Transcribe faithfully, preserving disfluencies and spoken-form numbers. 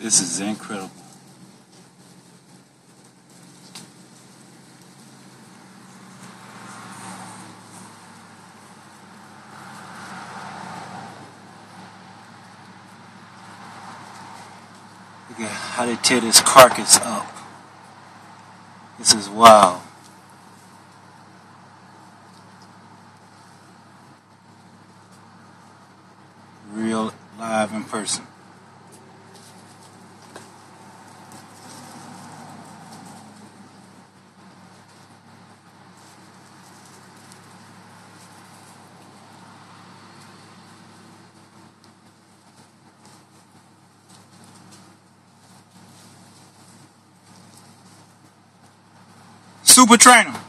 This is incredible. Look at how they tear this carcass up. This is wild. Real live in person. Super Trainer.